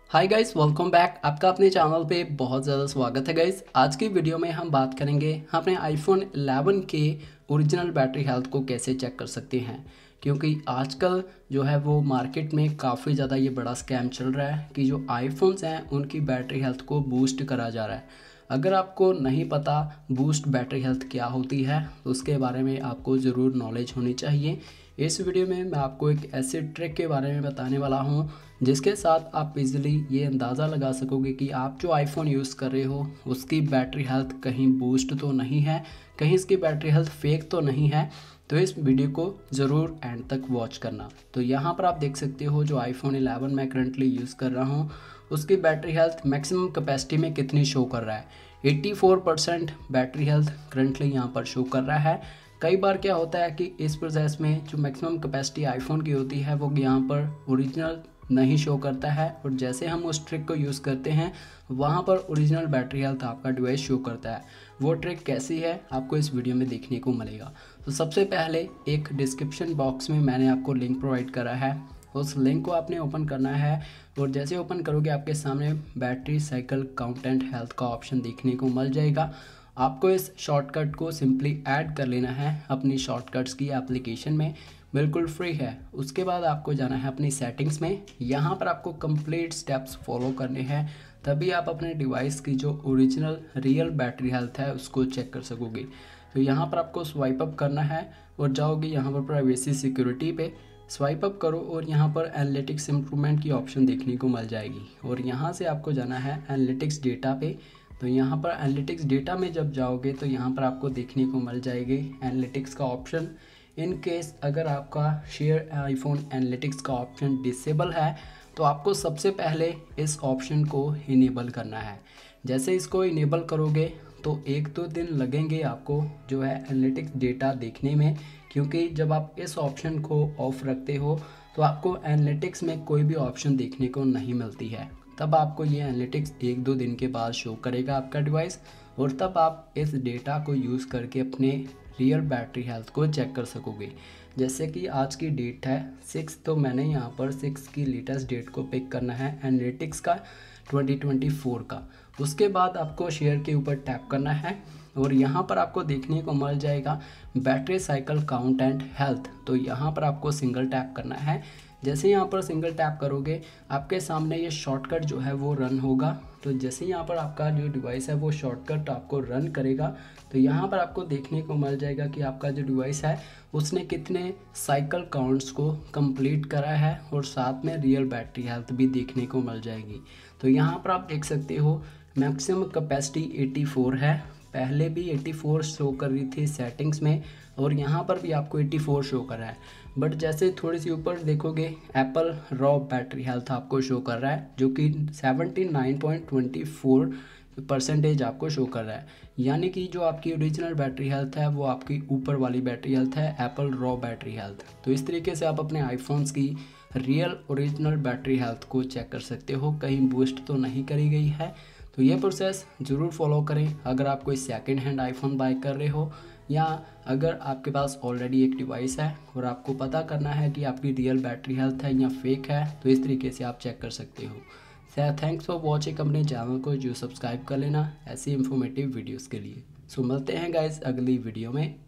Hi guys, welcome back. आपका अपने channel पे बहुत ज़्यादा स्वागत है गाइस। आज की वीडियो में हम बात करेंगे अपने आईफोन 11 के ओरिजिनल बैटरी हेल्थ को कैसे चेक कर सकते हैं, क्योंकि आजकल जो है वो मार्केट में काफ़ी ज़्यादा ये बड़ा स्कैम चल रहा है कि जो आईफोन्स हैं उनकी बैटरी हेल्थ को बूस्ट करा जा रहा है। अगर आपको नहीं पता बूस्ट बैटरी हेल्थ क्या होती है तो उसके बारे में आपको ज़रूर नॉलेज होनी चाहिए। इस वीडियो में मैं आपको एक ऐसे ट्रिक के बारे में बताने वाला हूँ जिसके साथ आप इजीली ये अंदाज़ा लगा सकोगे कि आप जो आईफोन यूज़ कर रहे हो उसकी बैटरी हेल्थ कहीं बूस्ट तो नहीं है, कहीं इसकी बैटरी हेल्थ फेक तो नहीं है। तो इस वीडियो को ज़रूर एंड तक वॉच करना। तो यहाँ पर आप देख सकते हो जो आईफोन 11 मैं करंटली यूज़ कर रहा हूँ उसकी बैटरी हेल्थ मैक्सिमम कैपेसिटी में कितनी शो कर रहा है। 84% बैटरी हेल्थ करंटली यहाँ पर शो कर रहा है। कई बार क्या होता है कि इस प्रोसेस में जो मैक्सिमम कैपेसिटी आईफोन की होती है वो यहाँ पर ओरिजिनल नहीं शो करता है, और जैसे हम उस ट्रिक को यूज़ करते हैं वहाँ पर ओरिजिनल बैटरी हेल्थ आपका डिवाइस शो करता है। वो ट्रिक कैसी है आपको इस वीडियो में देखने को मिलेगा। तो सबसे पहले एक डिस्क्रिप्शन बॉक्स में मैंने आपको लिंक प्रोवाइड करा है, उस लिंक को आपने ओपन करना है और जैसे ओपन करोगे आपके सामने battery cycle count and health का ऑप्शन देखने को मिल जाएगा। आपको इस शॉर्टकट को सिंपली ऐड कर लेना है अपनी शॉर्टकट्स की एप्लीकेशन में, बिल्कुल फ्री है। उसके बाद आपको जाना है अपनी सेटिंग्स में। यहाँ पर आपको कंप्लीट स्टेप्स फॉलो करने हैं, तभी आप अपने डिवाइस की जो ओरिजिनल रियल बैटरी हेल्थ है उसको चेक कर सकोगे। तो यहाँ पर आपको स्वाइप अप करना है और जाओगे यहाँ पर प्राइवेसी सिक्योरिटी पे, स्वाइप अप करो और यहाँ पर एनालिटिक्स इंप्रूवमेंट की ऑप्शन देखने को मिल जाएगी और यहाँ से आपको जाना है एनालिटिक्स डेटा पे। तो यहाँ पर एनालिटिक्स डेटा में जब जाओगे तो यहाँ पर आपको देखने को मिल जाएगी एनालिटिक्स का ऑप्शन। इन केस अगर आपका शेयर आईफोन एनालिटिक्स का ऑप्शन डिसेबल है तो आपको सबसे पहले इस ऑप्शन को इनेबल करना है। जैसे इसको इनेबल करोगे तो 1-2 दिन लगेंगे आपको जो है एनालिटिक्स डेटा देखने में, क्योंकि जब आप इस ऑप्शन को ऑफ रखते हो तो आपको एनालिटिक्स में कोई भी ऑप्शन देखने को नहीं मिलती है। तब आपको ये एनालिटिक्स 1-2 दिन के बाद शो करेगा आपका डिवाइस, और तब आप इस डेटा को यूज़ करके अपने रियल बैटरी हेल्थ को चेक कर सकोगे। जैसे कि आज की डेट है 6, तो मैंने यहाँ पर 6 की लेटेस्ट डेट को पिक करना है एनालिटिक्स का 2024 का। उसके बाद आपको शेयर के ऊपर टैप करना है और यहाँ पर आपको देखने को मिल जाएगा battery cycle count and health. तो यहाँ पर आपको सिंगल टैप करना है। जैसे यहाँ पर सिंगल टैप करोगे आपके सामने ये शॉर्टकट जो है वो रन होगा। तो जैसे यहाँ पर आपका जो डिवाइस है वो शॉर्टकट आपको रन करेगा तो यहाँ पर आपको देखने को मिल जाएगा कि आपका जो डिवाइस है उसने कितने साइकिल काउंट्स को कंप्लीट करा है और साथ में रियल बैटरी हेल्थ भी देखने को मिल जाएगी। तो यहाँ पर आप देख सकते हो मैक्सिमम कैपेसिटी 84 है, पहले भी 84 शो कर रही थी सेटिंग्स में और यहाँ पर भी आपको 84 शो कर रहा है। बट जैसे थोड़ी सी ऊपर देखोगे एप्पल रॉ बैटरी हेल्थ आपको शो कर रहा है जो कि 79.24% आपको शो कर रहा है, यानी कि जो आपकी ओरिजिनल बैटरी हेल्थ है वो आपकी ऊपर वाली बैटरी हेल्थ है एप्पल रॉ बैटरी हेल्थ। तो इस तरीके से आप अपने आईफोन्स की रियल ओरिजिनल बैटरी हेल्थ को चेक कर सकते हो, कहीं बूस्ट तो नहीं करी गई है। तो ये प्रोसेस ज़रूर फॉलो करें अगर आप कोई सेकंड हैंड आईफोन बाय कर रहे हो, या अगर आपके पास ऑलरेडी एक डिवाइस है और आपको पता करना है कि आपकी रियल बैटरी हेल्थ है या फेक है, तो इस तरीके से आप चेक कर सकते हो। थैंक्स फॉर वॉचिंग अपने चैनल को जो सब्सक्राइब कर लेना ऐसी इंफॉर्मेटिव वीडियोस के लिए। सो मिलते हैं गाइस अगली वीडियो में।